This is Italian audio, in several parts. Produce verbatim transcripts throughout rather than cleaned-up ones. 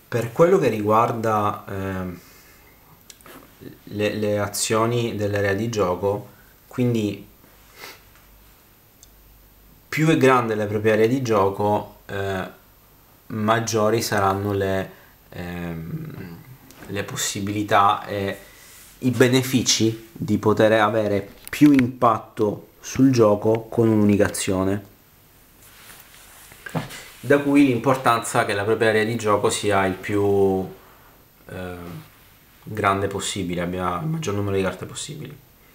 Per quello che riguarda ehm, le, le azioni dell'area di gioco, quindi più è grande la propria area di gioco, eh, maggiori saranno le, ehm, le possibilità e i benefici di poter avere più impatto sul gioco con un'unica azione. Da cui l'importanza che la propria area di gioco sia il più eh, grande possibile, abbia il maggior numero di carte possibili.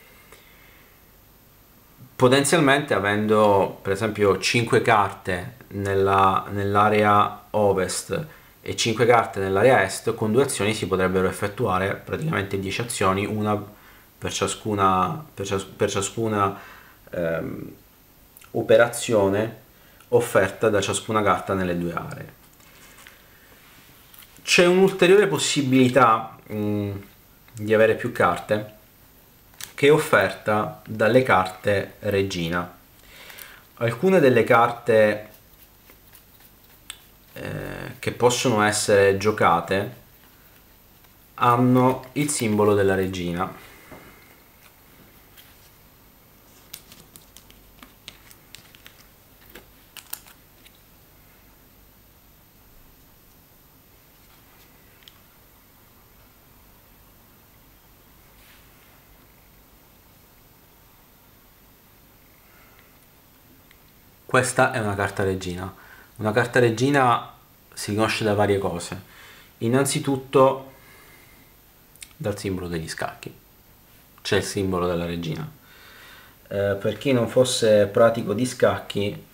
Potenzialmente, avendo per esempio cinque carte nella, nell'area ovest e cinque carte nell'area est, con due azioni si potrebbero effettuare praticamente dieci azioni, una per ciascuna, per cias- per ciascuna ehm, operazione offerta da ciascuna carta nelle due aree. C'è un'ulteriore possibilità mh, di avere più carte, che è offerta dalle carte regina. Alcune delle carte eh, che possono essere giocate hanno il simbolo della regina. Questa è una carta regina. Una carta regina si riconosce da varie cose. Innanzitutto dal simbolo degli scacchi. C'è il simbolo della regina. Eh, per chi non fosse pratico di scacchi,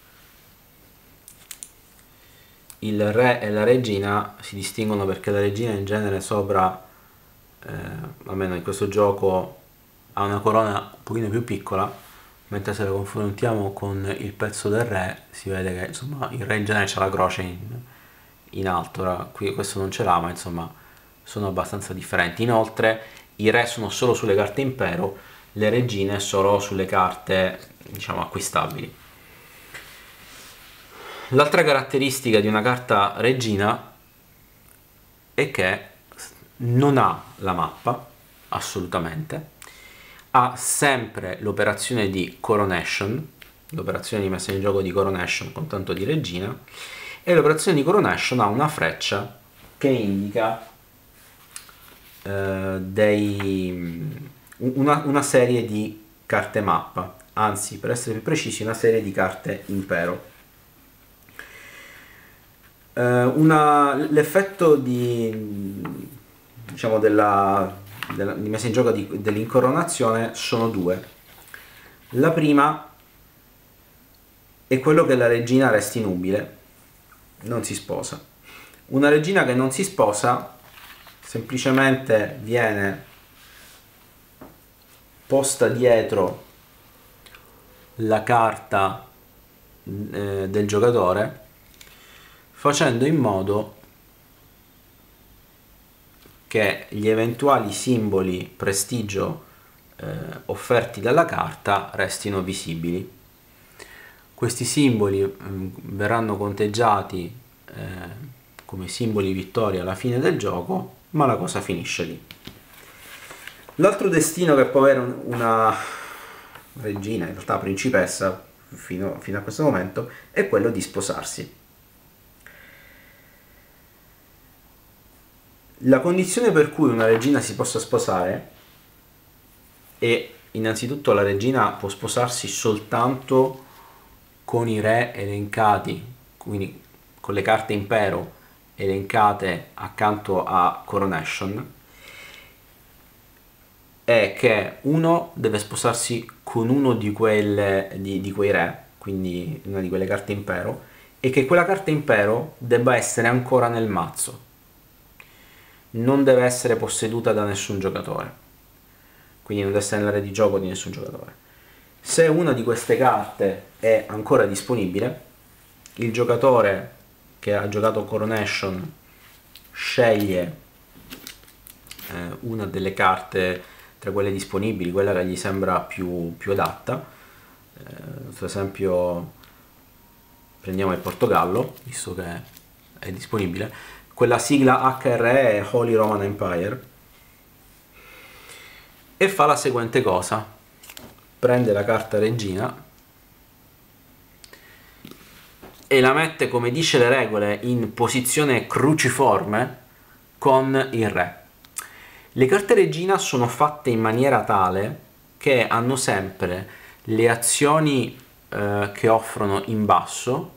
il re e la regina si distinguono perché la regina in genere sopra, eh, almeno in questo gioco, ha una corona un pochino più piccola, mentre se la confrontiamo con il pezzo del re si vede che insomma il re in genere ha la croce in, in alto. Ora, qui questo non ce l'ha, ma insomma sono abbastanza differenti. Inoltre i re sono solo sulle carte impero, le regine solo sulle carte, diciamo, acquistabili. L'altra caratteristica di una carta regina è che non ha la mappa, assolutamente, ha sempre l'operazione di coronation, l'operazione di messa in gioco di coronation con tanto di regina, e l'operazione di coronation ha una freccia che indica eh, dei, una, una serie di carte mappa, anzi per essere più precisi una serie di carte impero. Eh, una, l'effetto di, diciamo, della, della, di messa in gioco di, dell'incoronazione sono due. La prima è quello che la regina resti nubile, non si sposa. Una regina che non si sposa semplicemente viene posta dietro la carta eh, del giocatore, facendo in modo che gli eventuali simboli prestigio eh, offerti dalla carta restino visibili. Questi simboli mh, verranno conteggiati eh, come simboli vittoria alla fine del gioco, ma la cosa finisce lì. L'altro destino che può avere una regina, in realtà principessa, fino, fino a questo momento, è quello di sposarsi. La condizione per cui una regina si possa sposare è innanzitutto la regina può sposarsi soltanto con i re elencati, quindi con le carte impero elencate accanto a coronation, è che uno deve sposarsi con uno di, quelle, di, di quei re, quindi una di quelle carte impero, e che quella carta impero debba essere ancora nel mazzo, non deve essere posseduta da nessun giocatore, quindi non deve essere nell'area di gioco di nessun giocatore. Se una di queste carte è ancora disponibile, il giocatore che ha giocato Coronation sceglie eh, una delle carte tra quelle disponibili, quella che gli sembra più, più adatta. Eh, per esempio prendiamo il Portogallo, visto che è disponibile. quella sigla H R E è Holy Roman Empire, e fa la seguente cosa: prende la carta regina e la mette, come dice le regole, in posizione cruciforme con il re. Le carte regina sono fatte in maniera tale che hanno sempre le azioni eh, che offrono in basso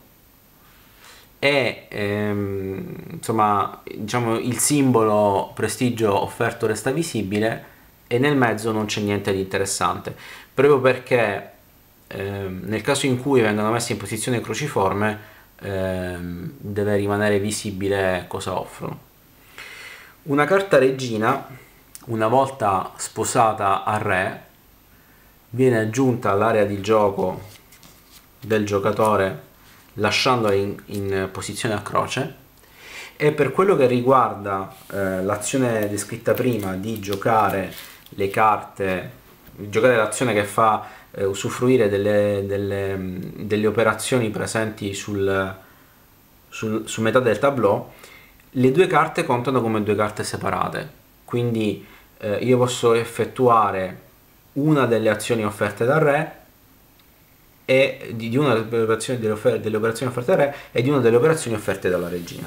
e ehm, insomma, diciamo, il simbolo prestigio offerto resta visibile, e nel mezzo non c'è niente di interessante, proprio perché ehm, nel caso in cui vengano messi in posizione cruciforme ehm, deve rimanere visibile cosa offrono. Una carta regina, una volta sposata al re, viene aggiunta all'area di gioco del giocatore lasciandola in, in posizione a croce, e per quello che riguarda eh, l'azione descritta prima di giocare le carte, giocare l'azione che fa eh, usufruire delle, delle, delle operazioni presenti sul, sul, su metà del tableau, le due carte contano come due carte separate, quindi eh, io posso effettuare una delle azioni offerte dal re e di, di una delle operazioni, delle, offer- delle operazioni offerte dal re e di una delle operazioni offerte dalla regina.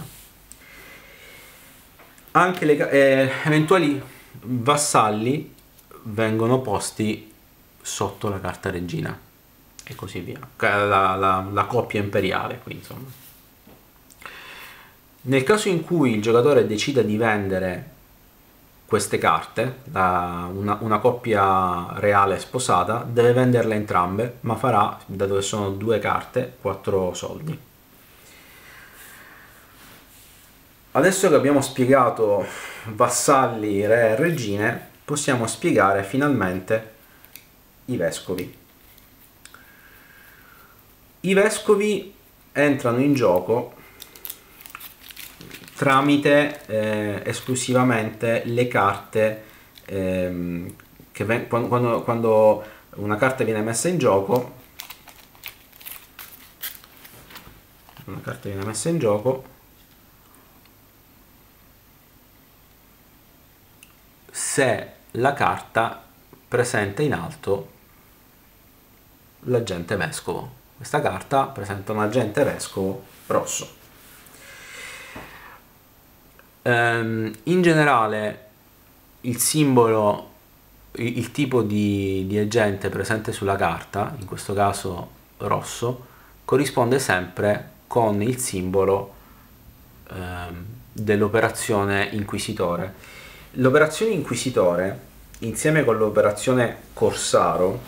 Anche le eh, eventuali vassalli vengono posti sotto la carta regina e così via, la, la, la coppia imperiale qui, insomma. Nel caso in cui il giocatore decida di vendere queste carte, la, una, una coppia reale sposata, deve venderle entrambe, ma farà, dato che sono due carte, quattro soldi. Adesso che abbiamo spiegato vassalli, re e regine, possiamo spiegare finalmente i vescovi. I vescovi entrano in gioco tramite eh, esclusivamente le carte ehm, che ven- quando, quando una carta viene messa in gioco una carta viene messa in gioco se la carta presenta in alto l'agente vescovo. Questa carta presenta un agente vescovo rosso. Um, in generale il simbolo, il, il tipo di, di agente presente sulla carta, in questo caso rosso, corrisponde sempre con il simbolo um, dell'operazione inquisitore. L'operazione inquisitore, insieme con l'operazione corsaro,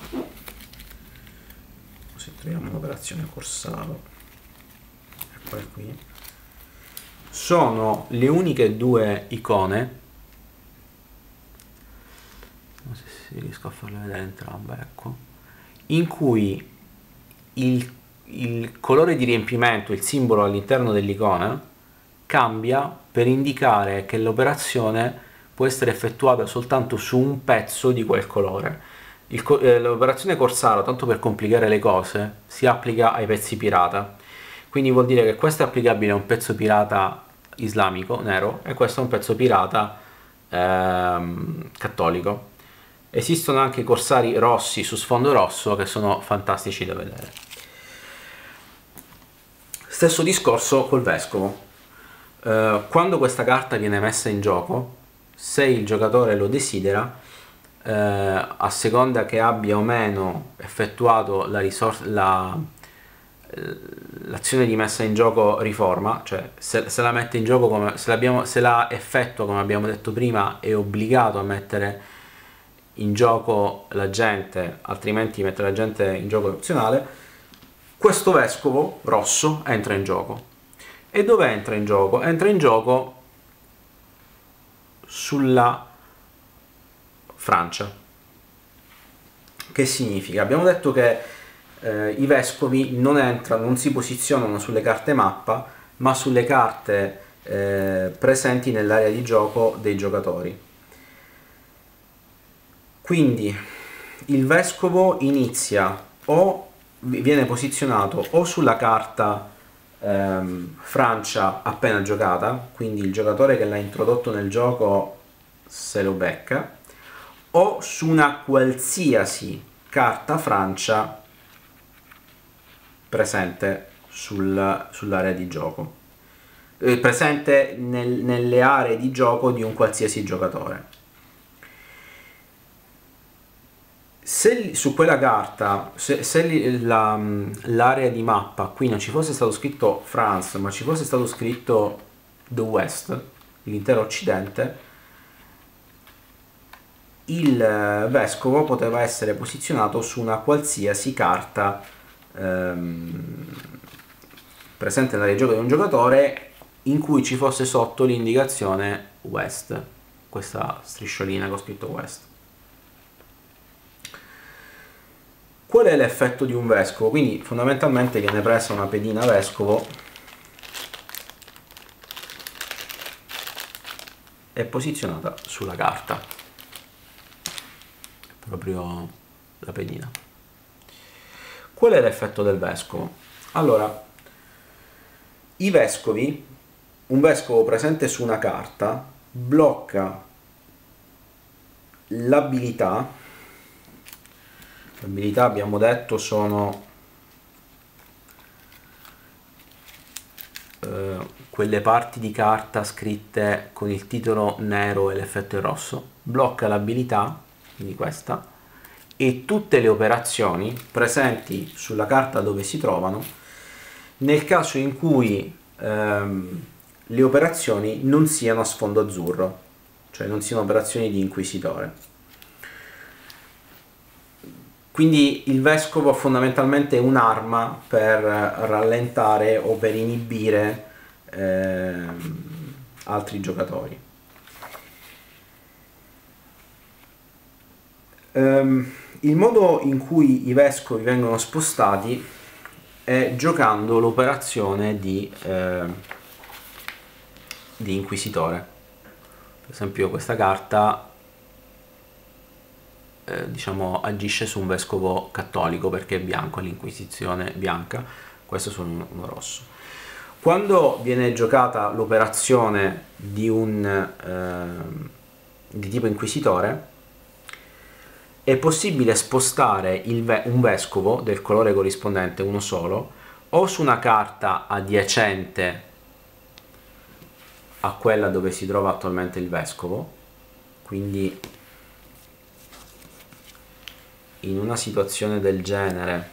se troviamo l'operazione corsaro, eccola qui, sono le uniche due icone, non so se riesco a farle vedere entrambe, ecco, in cui il, il colore di riempimento, il simbolo all'interno dell'icona, cambia per indicare che l'operazione può essere effettuata soltanto su un pezzo di quel colore. Eh, l'operazione corsaro, tanto per complicare le cose, si applica ai pezzi pirata. Quindi vuol dire che questo è applicabile a un pezzo pirata islamico, nero, e questo è un pezzo pirata ehm, cattolico. Esistono anche corsari rossi su sfondo rosso che sono fantastici da vedere. Stesso discorso col vescovo. Eh, quando questa carta viene messa in gioco, se il giocatore lo desidera, eh, a seconda che abbia o meno effettuato la risorsa, la l'azione di messa in gioco riforma, cioè se, se la mette in gioco come se, l'abbiamo, se la effettua come abbiamo detto prima, è obbligato a mettere in gioco la gente, altrimenti mettere la gente in gioco è opzionale. Questo vescovo rosso entra in gioco. E dove entra in gioco? Entra in gioco sulla Francia. Che significa? Abbiamo detto che Eh, i vescovi non entrano, non si posizionano sulle carte mappa, ma sulle carte eh, presenti nell'area di gioco dei giocatori. Quindi il vescovo inizia o viene posizionato o sulla carta ehm, Francia appena giocata, quindi il giocatore che l'ha introdotto nel gioco se lo becca, o su una qualsiasi carta Francia presente sul, sull'area di gioco, eh, presente nel, nelle aree di gioco di un qualsiasi giocatore. Se su quella carta, se, se la, l'area di mappa qui non ci fosse stato scritto France, ma ci fosse stato scritto The West, l'intero occidente, il vescovo poteva essere posizionato su una qualsiasi carta ehm, presente nell'area di gioco di un giocatore in cui ci fosse sotto l'indicazione West, questa strisciolina con scritto West. Qual è l'effetto di un vescovo? Quindi fondamentalmente viene presa una pedina vescovo e posizionata sulla carta, proprio la pedina. Qual è l'effetto del vescovo? Allora, i vescovi, un vescovo presente su una carta blocca l'abilità. Le abilità, abbiamo detto, sono eh, quelle parti di carta scritte con il titolo nero e l'effetto in rosso. Blocca l'abilità, quindi questa, e tutte le operazioni presenti sulla carta dove si trovano nel caso in cui ehm, le operazioni non siano a sfondo azzurro, cioè non siano operazioni di inquisitore. Quindi il vescovo fondamentalmente è un'arma per rallentare o per inibire eh, altri giocatori. Um, il modo in cui i vescovi vengono spostati è giocando l'operazione di, eh, di inquisitore. Per esempio questa carta Eh, diciamo agisce su un vescovo cattolico perché è bianco, l'inquisizione bianca, questo su uno, uno rosso. Quando viene giocata l'operazione di un eh, di tipo inquisitore, è possibile spostare il ve un vescovo del colore corrispondente, uno solo, o su una carta adiacente a quella dove si trova attualmente il vescovo, quindi in una situazione del genere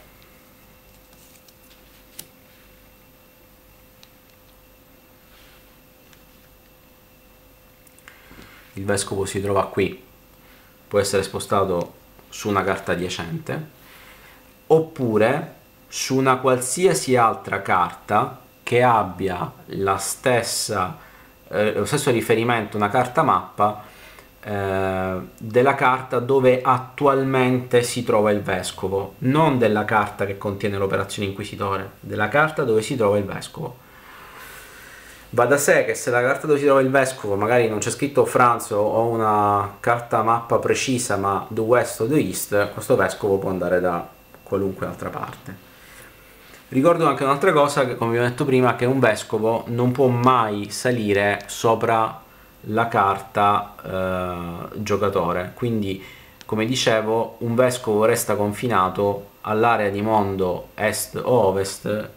il vescovo si trova qui, può essere spostato su una carta adiacente oppure su una qualsiasi altra carta che abbia la stessa, eh, lo stesso riferimento, una carta mappa della carta dove attualmente si trova il vescovo, non della carta che contiene l'operazione inquisitore, della carta dove si trova il vescovo. Va da sé che se la carta dove si trova il vescovo magari non c'è scritto France o una carta mappa precisa ma The West o The East, questo vescovo può andare da qualunque altra parte. Ricordo anche un'altra cosa, che come vi ho detto prima, che un vescovo non può mai salire sopra la carta eh, giocatore, quindi come dicevo un vescovo resta confinato all'area di mondo est o ovest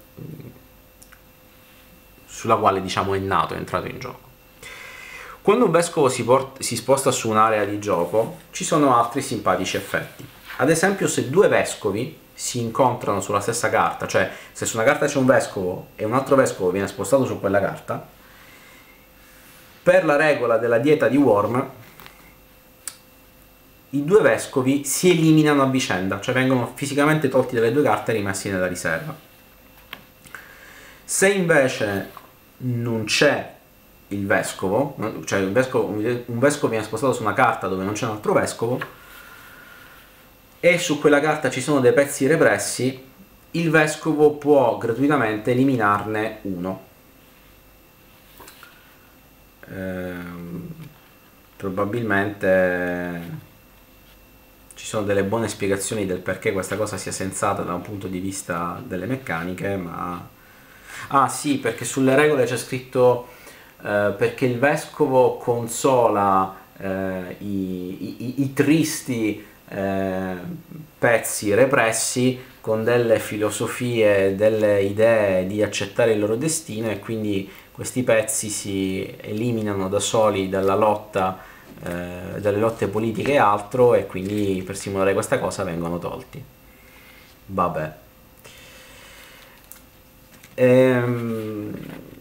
sulla quale diciamo è nato, è entrato in gioco. Quando un vescovo si, si sposta su un'area di gioco ci sono altri simpatici effetti. Ad esempio, se due vescovi si incontrano sulla stessa carta, cioè se su una carta c'è un vescovo e un altro vescovo viene spostato su quella carta, per la regola della dieta di Worm i due vescovi si eliminano a vicenda, cioè vengono fisicamente tolti dalle due carte e rimessi nella riserva. Se invece non c'è il vescovo, cioè un vescovo, un vescovo viene spostato su una carta dove non c'è un altro vescovo e su quella carta ci sono dei pezzi repressi, il vescovo può gratuitamente eliminarne uno. Ehm, probabilmente ci sono delle buone spiegazioni del perché questa cosa sia sensata da un punto di vista delle meccaniche, ma Ah sì, perché sulle regole c'è scritto eh, perché il vescovo consola eh, i, i- i tristi eh, pezzi repressi con delle filosofie, delle idee di accettare il loro destino, e quindi questi pezzi si eliminano da soli dalla lotta, eh, dalle lotte politiche e altro, e quindi per simulare questa cosa vengono tolti. Vabbè. Ehm,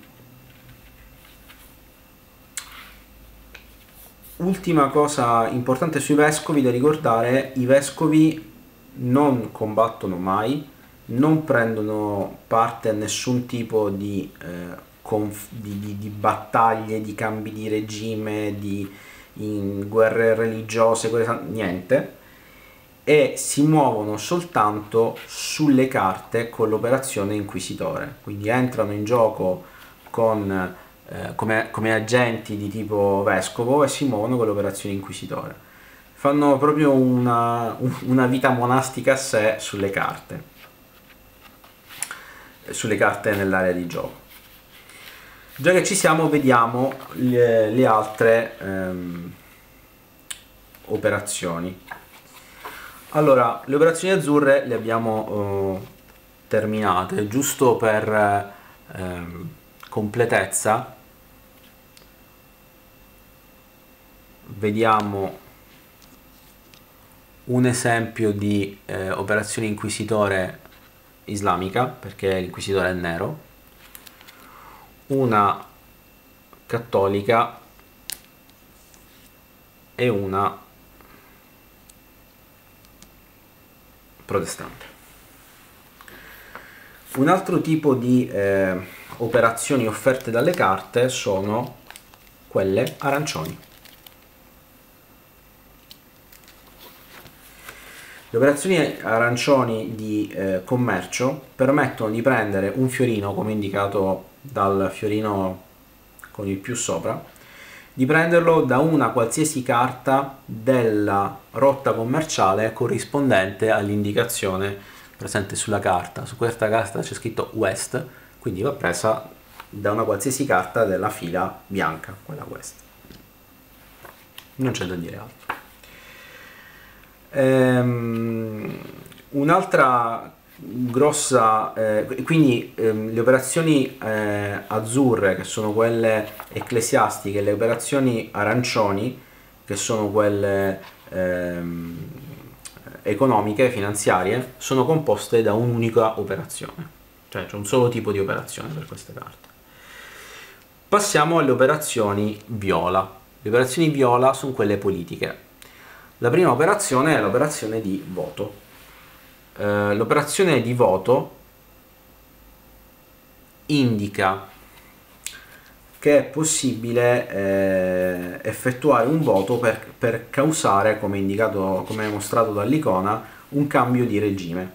Ultima cosa importante sui vescovi da ricordare: i vescovi non combattono mai, non prendono parte a nessun tipo di, eh, conf- di, di- di battaglie, di cambi di regime, di in guerre religiose, quelle- niente, e si muovono soltanto sulle carte con l'operazione inquisitore, quindi entrano in gioco con, eh, come, come agenti di tipo vescovo e si muovono con l'operazione inquisitore. Fanno proprio una, una vita monastica a sé sulle carte, sulle carte nell'area di gioco. Già che ci siamo, vediamo le, le altre ehm, operazioni. Allora, le operazioni azzurre le abbiamo eh, terminate, giusto per eh, completezza. Vediamo un esempio di eh, operazione inquisitore islamica, perché l'inquisitore è nero, una cattolica e una protestante. Un altro tipo di eh, operazioni offerte dalle carte sono quelle arancioni. Le operazioni arancioni di eh, commercio permettono di prendere un fiorino, come indicato dal fiorino con il più sopra, di prenderlo da una qualsiasi carta della rotta commerciale corrispondente all'indicazione presente sulla carta. Su questa carta c'è scritto West, quindi va presa da una qualsiasi carta della fila bianca, quella West. Non c'è da dire altro. Ehm, un'altra grossa, eh, quindi ehm, le operazioni eh, azzurre, che sono quelle ecclesiastiche, e le operazioni arancioni, che sono quelle ehm, economiche, finanziarie, sono composte da un'unica operazione, cioè c'è un solo tipo di operazione per queste carte. Passiamo alle operazioni viola. Le operazioni viola sono quelle politiche. La prima operazione è l'operazione di voto. Eh, l'operazione di voto indica che è possibile eh, effettuare un voto per, per causare, come indicato, come mostrato dall'icona, un cambio di regime.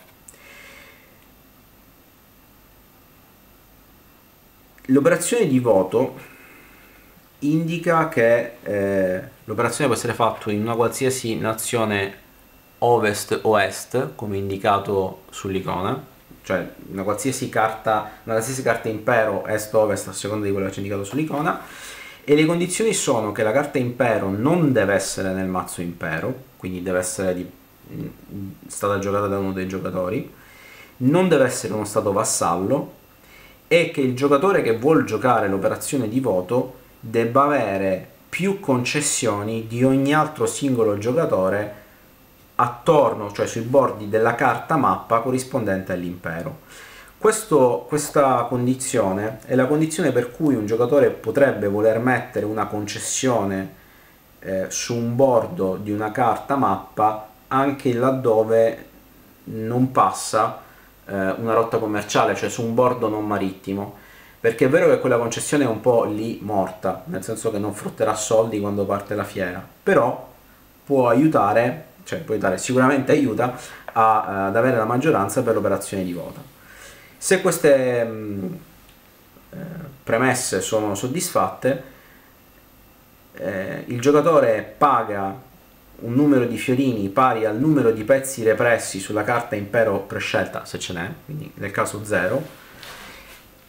L'operazione di voto indica che eh, l'operazione può essere fatta in una qualsiasi nazione ovest o est, come indicato sull'icona, cioè una qualsiasi carta, una qualsiasi carta impero est o ovest, a seconda di quello che c'è indicato sull'icona, e le condizioni sono che la carta impero non deve essere nel mazzo impero, quindi deve essere di, stata giocata da uno dei giocatori, non deve essere uno stato vassallo, e che il giocatore che vuol giocare l'operazione di voto debba avere più concessioni di ogni altro singolo giocatore attorno, cioè sui bordi della carta mappa corrispondente all'impero. Questo, questa condizione è la condizione per cui un giocatore potrebbe voler mettere una concessione eh, su un bordo di una carta mappa anche laddove non passa eh, una rotta commerciale, cioè su un bordo non marittimo, perché è vero che quella concessione è un po' lì morta, nel senso che non frutterà soldi quando parte la fiera, però può aiutare, cioè può aiutare, sicuramente aiuta a, ad avere la maggioranza per l'operazione di voto. Se queste mh, eh, premesse sono soddisfatte, eh, il giocatore paga un numero di fiorini pari al numero di pezzi repressi sulla carta impero prescelta, se ce n'è, quindi nel caso zero,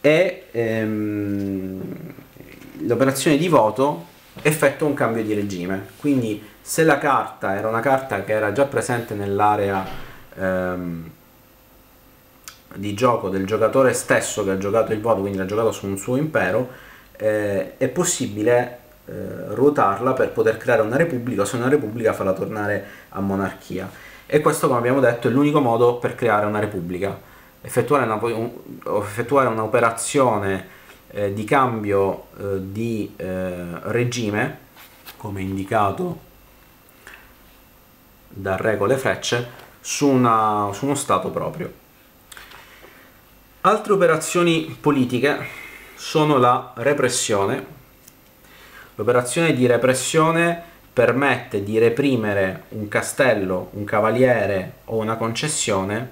e ehm, l'operazione di voto effettua un cambio di regime. Quindi se la carta era una carta che era già presente nell'area ehm, di gioco del giocatore stesso che ha giocato il voto, quindi l'ha giocato su un suo impero, eh, è possibile eh, ruotarla per poter creare una repubblica, o se una repubblica farla tornare a monarchia. E questo, come abbiamo detto, è l'unico modo per creare una repubblica: effettuare una, un, effettuare un'operazione eh, di cambio eh, di eh, regime, come indicato dal re con le frecce, su, una, su uno stato proprio. Altre operazioni politiche sono la repressione. L'operazione di repressione permette di reprimere un castello, un cavaliere o una concessione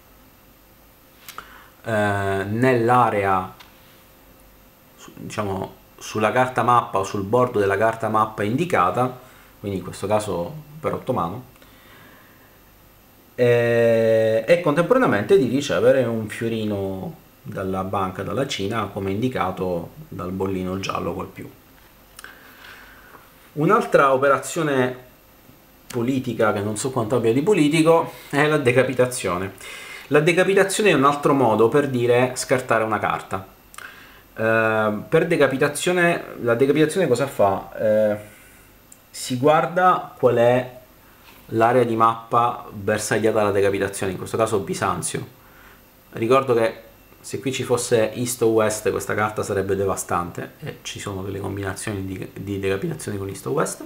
eh, nell'area, diciamo, sulla carta mappa o sul bordo della carta mappa indicata, quindi in questo caso per ottomano, e, e contemporaneamente di ricevere un fiorino dalla banca, dalla Cina, come indicato dal bollino giallo col più. Un'altra operazione politica, che non so quanto abbia di politico, è la decapitazione. La decapitazione è un altro modo per dire scartare una carta. Uh, per decapitazione, la decapitazione cosa fa? Uh, si guarda qual è l'area di mappa bersagliata alla decapitazione, in questo caso Bisanzio. Ricordo che se qui ci fosse East o West questa carta sarebbe devastante, e ci sono delle combinazioni di, di decapitazione con East o West.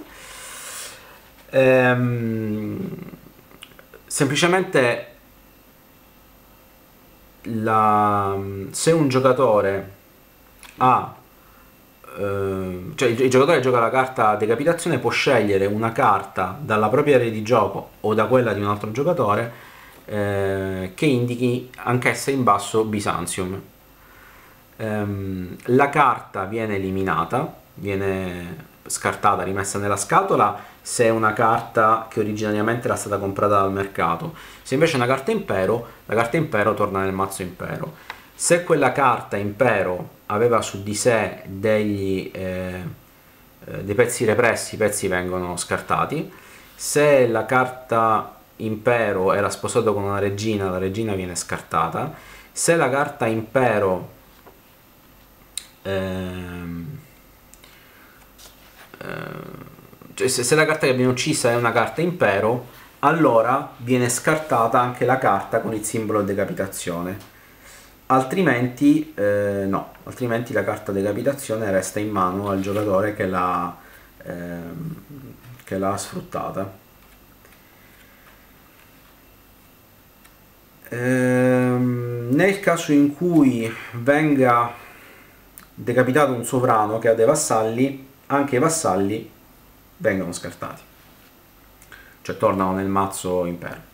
Ehm, semplicemente la, se un giocatore ha Uh, cioè il, il giocatore gioca la carta decapitazione, può scegliere una carta dalla propria area di gioco o da quella di un altro giocatore eh, che indichi anch'essa in basso Byzantium. Um, la carta viene eliminata, viene scartata, rimessa nella scatola se è una carta che originariamente era stata comprata dal mercato. Se invece è una carta impero, la carta impero torna nel mazzo impero. Se quella carta impero aveva su di sé degli, eh, eh, dei pezzi repressi, i pezzi vengono scartati. Se la carta impero era sposata con una regina, la regina viene scartata. Se la carta impero ehm, ehm, cioè se, se la carta che viene uccisa è una carta impero, allora viene scartata anche la carta con il simbolo decapitazione. Altrimenti eh, no, altrimenti la carta decapitazione resta in mano al giocatore che l'ha ehm, che l'ha sfruttata. Ehm, nel caso in cui venga decapitato un sovrano che ha dei vassalli, anche i vassalli vengono scartati, cioè tornano nel mazzo impero.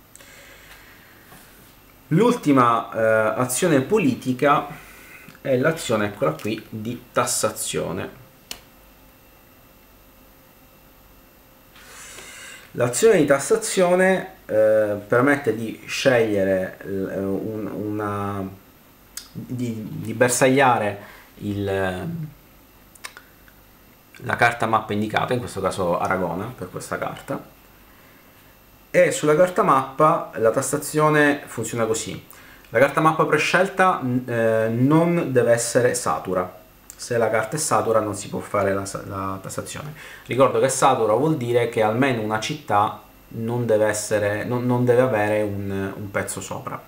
L'ultima eh, azione politica è l'azione, eccola qui, di tassazione. L'azione di tassazione eh, permette di scegliere eh, un, una di, di bersagliare il, la carta mappa indicata, in questo caso Aragona per questa carta. E sulla carta mappa la tassazione funziona così: la carta mappa prescelta eh, non deve essere satura. Se la carta è satura non si può fare la, la tassazione. Ricordo che satura vuol dire che almeno una città non deve, essere, non, non deve avere un, un pezzo sopra.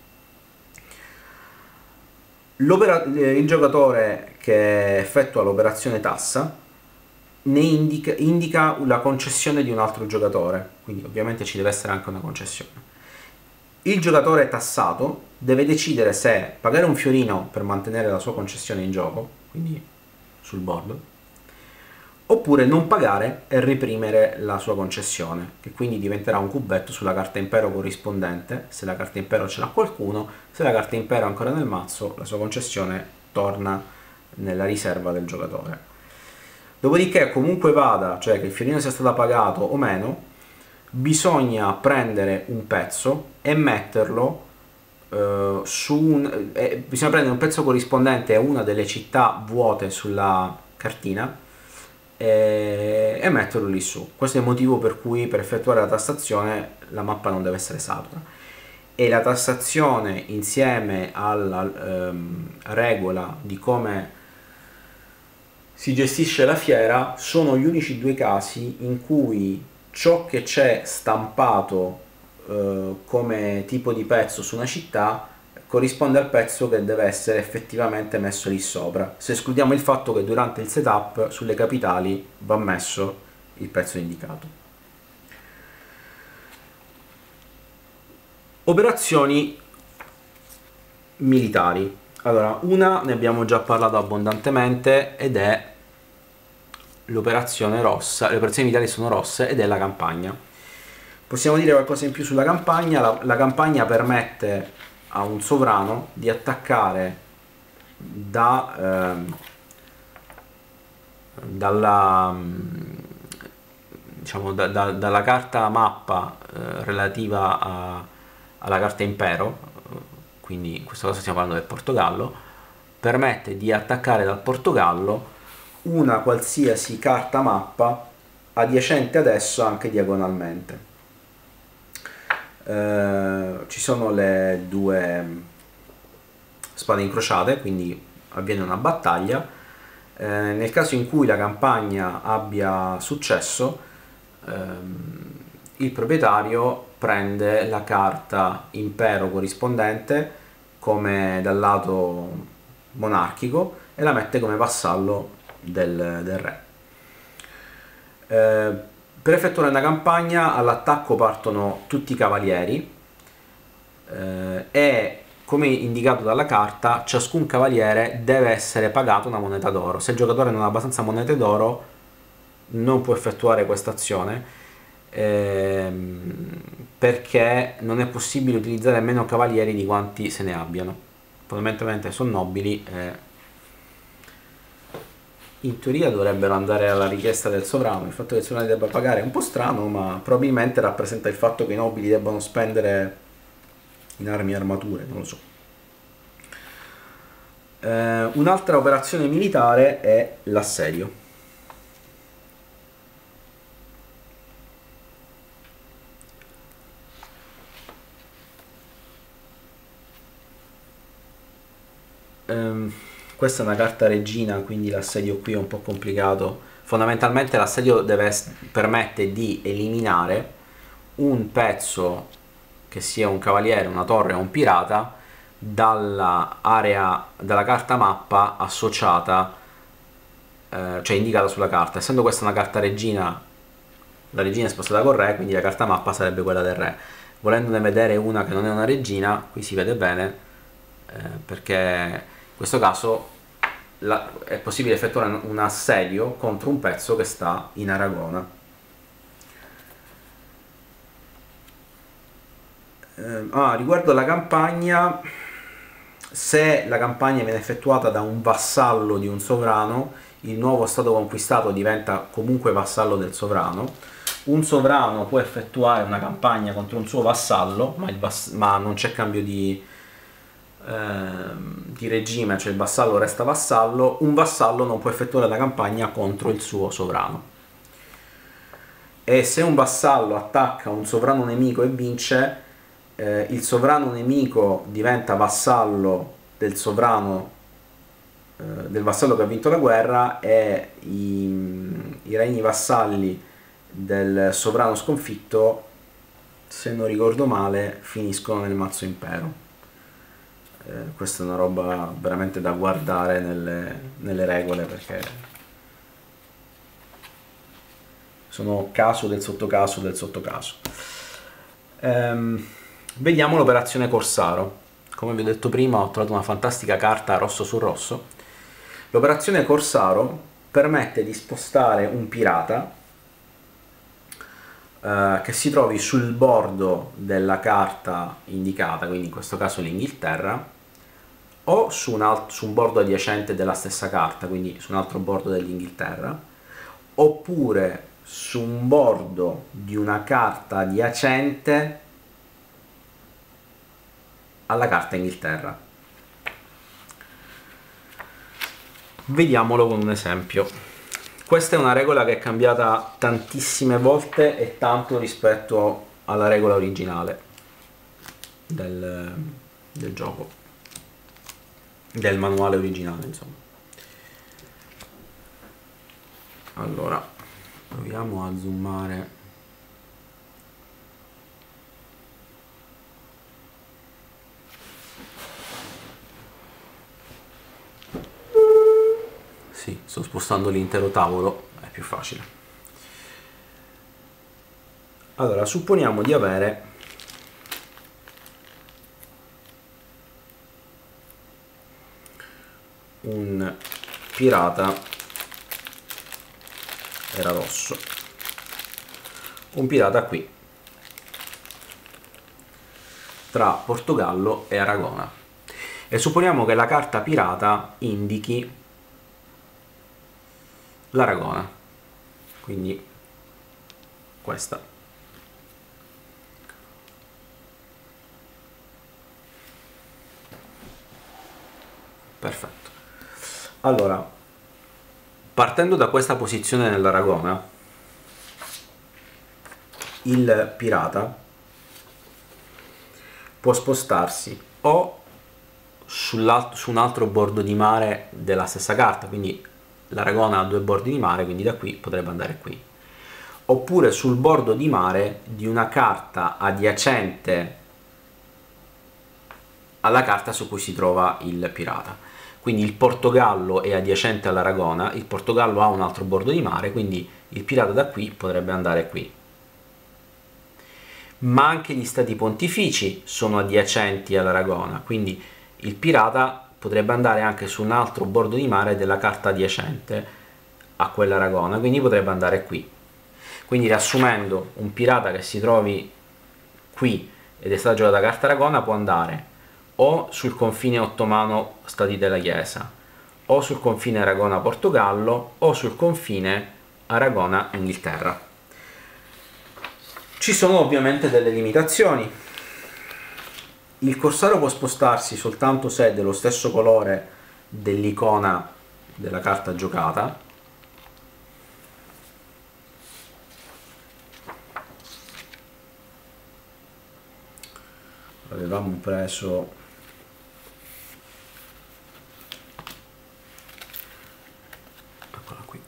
Il giocatore che effettua l'operazione tassa ne indica, indica la concessione di un altro giocatore, quindi ovviamente ci deve essere anche una concessione. Il giocatore tassato deve decidere se pagare un fiorino per mantenere la sua concessione in gioco, quindi sul board, oppure non pagare e reprimere la sua concessione, che quindi diventerà un cubetto sulla carta impero corrispondente. Se la carta impero ce l'ha qualcuno, se la carta impero è ancora nel mazzo, la sua concessione torna nella riserva del giocatore. Dopodiché, comunque vada, cioè che il fiorino sia stato pagato o meno, bisogna prendere un pezzo e metterlo eh, su un, eh, bisogna prendere un pezzo corrispondente a una delle città vuote sulla cartina e, e metterlo lì su. Questo è il motivo per cui per effettuare la tassazione la mappa non deve essere satura, e la tassazione insieme alla ehm, regola di come si gestisce la fiera sono gli unici due casi in cui ciò che c'è stampato eh, come tipo di pezzo su una città corrisponde al pezzo che deve essere effettivamente messo lì sopra, se escludiamo il fatto che durante il setup sulle capitali va messo il pezzo indicato. Operazioni militari. Allora, una ne abbiamo già parlato abbondantemente ed è l'operazione rossa. Le operazioni militari sono rosse ed è la campagna. Possiamo dire qualcosa in più sulla campagna? La, la campagna permette a un sovrano di attaccare da, eh, dalla, diciamo, da, da, dalla carta mappa eh, relativa a, alla carta impero, quindi in questo caso stiamo parlando del Portogallo, permette di attaccare dal Portogallo una qualsiasi carta mappa adiacente ad esso anche diagonalmente. Eh, ci sono le due spade incrociate, quindi avviene una battaglia. Eh, nel caso in cui la campagna abbia successo, ehm, il proprietario prende la carta impero corrispondente come dal lato monarchico e la mette come vassallo del, del re. Eh, per effettuare una campagna all'attacco partono tutti i cavalieri eh, e, come indicato dalla carta, ciascun cavaliere deve essere pagato una moneta d'oro. Se il giocatore non ha abbastanza monete d'oro non può effettuare questa azione, ehm, perché non è possibile utilizzare meno cavalieri di quanti se ne abbiano. Fondamentalmente sono nobili e in teoria dovrebbero andare alla richiesta del sovrano. Il fatto che il sovrano debba pagare è un po' strano, ma probabilmente rappresenta il fatto che i nobili debbano spendere in armi e armature, non lo so. Eh, un'altra operazione militare è l'assedio. Um, questa è una carta regina, quindi l'assedio qui è un po' complicato. Fondamentalmente l'assedio deve permette di eliminare un pezzo, che sia un cavaliere, una torre o un pirata, dalla area, dalla carta mappa associata, eh, cioè indicata sulla carta. Essendo questa una carta regina, la regina è spostata col re, quindi la carta mappa sarebbe quella del re. Volendone vedere una che non è una regina, qui si vede bene, eh, perché in questo caso la, è possibile effettuare un assedio contro un pezzo che sta in Aragona. Eh, ah, riguardo alla campagna, se la campagna viene effettuata da un vassallo di un sovrano, il nuovo stato conquistato diventa comunque vassallo del sovrano. Un sovrano può effettuare una campagna contro un suo vassallo, ma, il vass ma non c'è cambio di, di regime, cioè il vassallo resta vassallo. Un vassallo non può effettuare la campagna contro il suo sovrano, e se un vassallo attacca un sovrano nemico e vince, eh, il sovrano nemico diventa vassallo del sovrano eh, del vassallo che ha vinto la guerra, e i, i regni vassalli del sovrano sconfitto, se non ricordo male, finiscono nel mazzo impero. Eh, questa è una roba veramente da guardare nelle, nelle regole, perché sono caso del sottocaso del sottocaso. Ehm, vediamo l'operazione Corsaro. Come vi ho detto prima, ho trovato una fantastica carta rosso su rosso. L'operazione Corsaro permette di spostare un pirata eh, che si trovi sul bordo della carta indicata, quindi in questo caso l'Inghilterra, o su un, su un bordo adiacente della stessa carta, quindi su un altro bordo dell'Inghilterra, oppure su un bordo di una carta adiacente alla carta Inghilterra. Vediamolo con un esempio. Questa è una regola che è cambiata tantissime volte e tanto rispetto alla regola originale del, del gioco, del manuale originale, insomma. Allora, proviamo a zoomare. Sì, sto spostando l'intero tavolo, è più facile. Allora, supponiamo di avere un pirata, era rosso, un pirata qui, tra Portogallo e Aragona. E supponiamo che la carta pirata indichi l'Aragona, quindi questa. Perfetto. Allora, partendo da questa posizione nell'Aragona, il pirata può spostarsi o su un altro bordo di mare della stessa carta, quindi l'Aragona ha due bordi di mare, quindi da qui potrebbe andare qui, oppure sul bordo di mare di una carta adiacente alla carta su cui si trova il pirata. Quindi il Portogallo è adiacente all'Aragona, il Portogallo ha un altro bordo di mare, quindi il pirata da qui potrebbe andare qui. Ma anche gli stati pontifici sono adiacenti all'Aragona, quindi il pirata potrebbe andare anche su un altro bordo di mare della carta adiacente a quell'Aragona, quindi potrebbe andare qui. Quindi, riassumendo, un pirata che si trovi qui ed è stata giocata carta Aragona può andare o sul confine ottomano Stati della Chiesa, o sul confine Aragona-Portogallo, o sul confine Aragona-Inghilterra. Ci sono ovviamente delle limitazioni. Il corsaro può spostarsi soltanto se è dello stesso colore dell'icona della carta giocata. Avevamo preso eccola qui.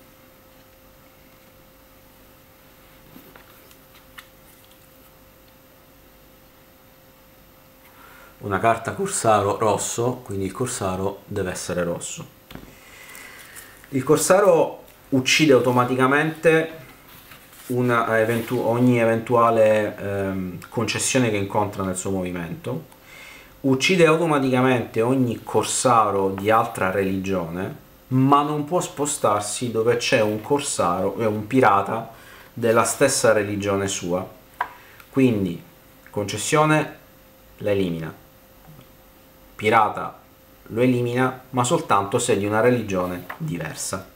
Una carta corsaro rosso, quindi il corsaro deve essere rosso. Il corsaro uccide automaticamente una eventu- ogni eventuale ehm, concessione che incontra nel suo movimento, uccide automaticamente ogni corsaro di altra religione, ma non può spostarsi dove c'è un corsaro e un pirata della stessa religione sua. Quindi concessione la elimina, pirata lo elimina, ma soltanto se è di una religione diversa.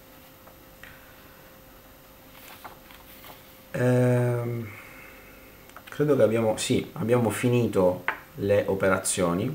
Ehm, credo che abbiamo, sì, abbiamo finito le operazioni.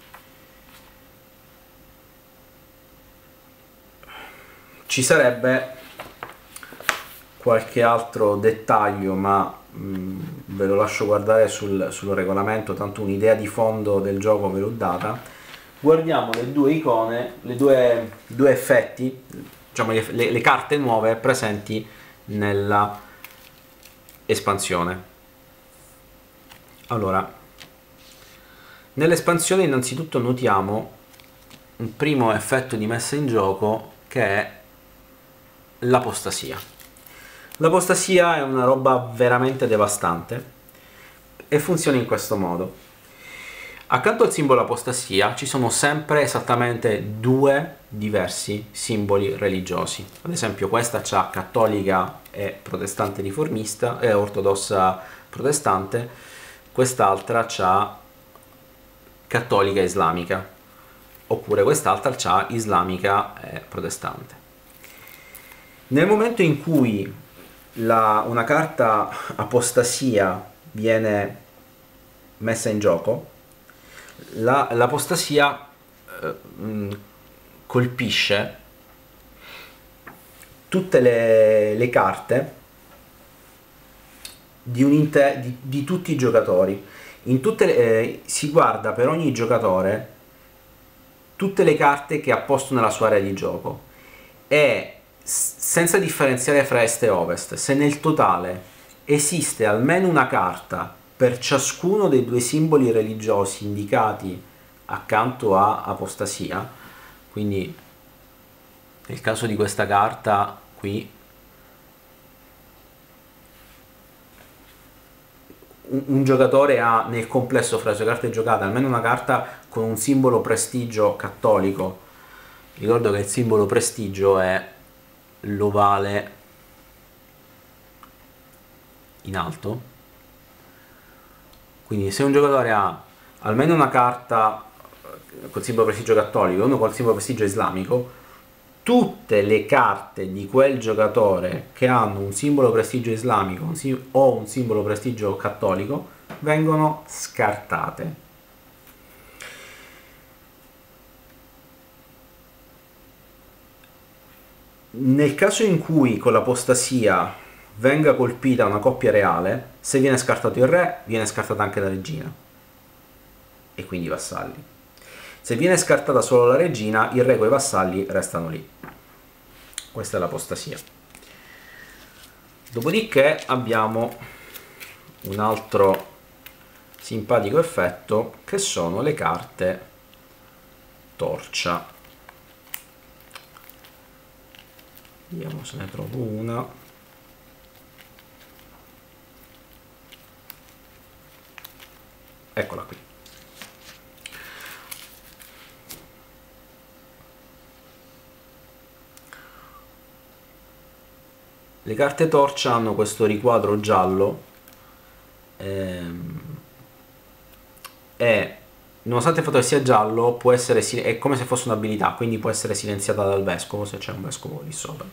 Ci sarebbe qualche altro dettaglio, ma mh, ve lo lascio guardare sul, sul regolamento, tanto un'idea di fondo del gioco ve l'ho data. Guardiamo le due icone, le due, due effetti, diciamo le, le, le carte nuove presenti nella espansione. Allora, nell'espansione innanzitutto notiamo un primo effetto di messa in gioco che è l'apostasia. L'apostasia è una roba veramente devastante e funziona in questo modo. Accanto al simbolo apostasia ci sono sempre esattamente due diversi simboli religiosi. Ad esempio questa c'ha cattolica e protestante riformista e ortodossa protestante, quest'altra c'ha cattolica e islamica, oppure quest'altra c'ha islamica e protestante. Nel momento in cui la, una carta apostasia viene messa in gioco, la, l'apostasia eh, mh, colpisce tutte le, le carte di, un inter, di, di tutti i giocatori. In tutte le, eh, si guarda per ogni giocatore tutte le carte che ha posto nella sua area di gioco e senza differenziare fra est e ovest, se nel totale esiste almeno una carta per ciascuno dei due simboli religiosi indicati accanto a apostasia, quindi nel caso di questa carta qui un, un giocatore ha nel complesso fra le sue carte giocate almeno una carta con un simbolo prestigio cattolico. Ricordo che il simbolo prestigio è l'ovale in alto, quindi se un giocatore ha almeno una carta col simbolo prestigio cattolico e uno col simbolo prestigio islamico, tutte le carte di quel giocatore che hanno un simbolo prestigio islamico o un simbolo prestigio cattolico vengono scartate. Nel caso in cui con l'apostasia venga colpita una coppia reale, se viene scartato il re, viene scartata anche la regina e quindi i vassalli. Se viene scartata solo la regina, il re con i vassalli restano lì. Questa è l'apostasia. Dopodiché abbiamo un altro simpatico effetto che sono le carte torcia. Vediamo se ne trovo una. Eccola qui. Le carte torcia hanno questo riquadro giallo ehm, e nonostante il fatto che sia giallo può essere, è come se fosse un'abilità, quindi può essere silenziata dal vescovo se c'è un vescovo lì sopra.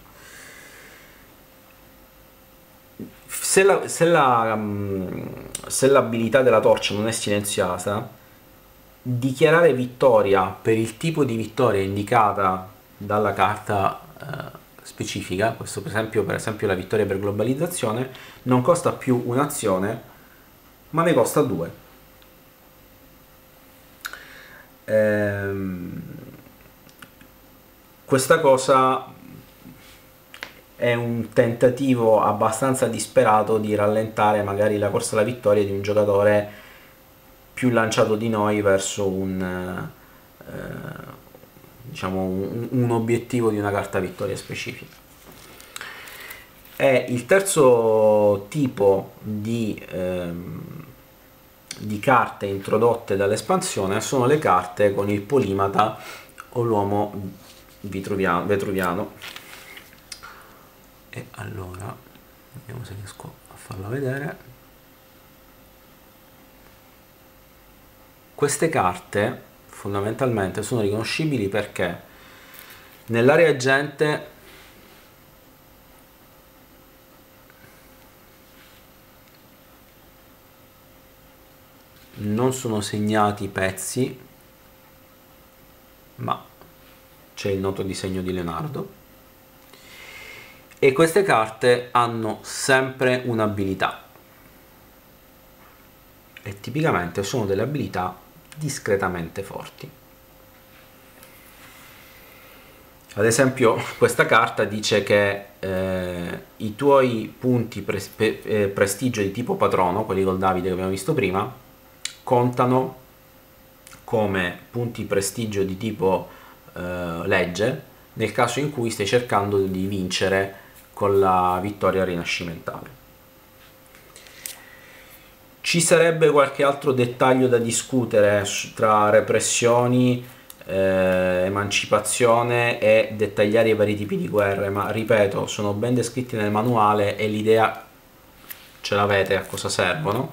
Se, la, se, la, se l'abilità della torcia non è silenziata, dichiarare vittoria per il tipo di vittoria indicata dalla carta eh, specifica, questo per esempio, per esempio la vittoria per globalizzazione, non costa più un'azione ma ne costa due. Ehm, questa cosa è un tentativo abbastanza disperato di rallentare magari la corsa alla vittoria di un giocatore più lanciato di noi verso un eh, diciamo un, un obiettivo di una carta vittoria specifica. E il terzo tipo di, ehm, di carte introdotte dall'espansione sono le carte con il polimata o l'uomo vitruviano, vetruviano. E allora vediamo se riesco a farla vedere. Queste carte fondamentalmente sono riconoscibili perché nell'area agente non sono segnati i pezzi, ma c'è il noto disegno di Leonardo, e queste carte hanno sempre un'abilità e tipicamente sono delle abilità discretamente forti. Ad esempio questa carta dice che eh, i tuoi punti pre pre eh, prestigio di tipo patrono, quelli col Davide che abbiamo visto prima, contano come punti prestigio di tipo eh, legge nel caso in cui stai cercando di vincere con la vittoria rinascimentale. Ci sarebbe qualche altro dettaglio da discutere tra repressioni, eh, emancipazione e dettagliare i vari tipi di guerre, ma ripeto, sono ben descritti nel manuale e l'idea ce l'avete a cosa servono.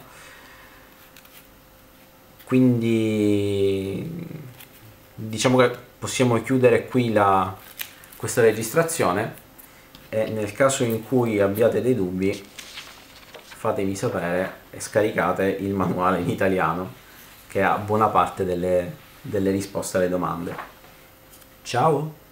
Quindi diciamo che possiamo chiudere qui la, questa registrazione e nel caso in cui abbiate dei dubbi fatemi sapere e scaricate il manuale in italiano che ha buona parte delle, delle risposte alle domande. Ciao!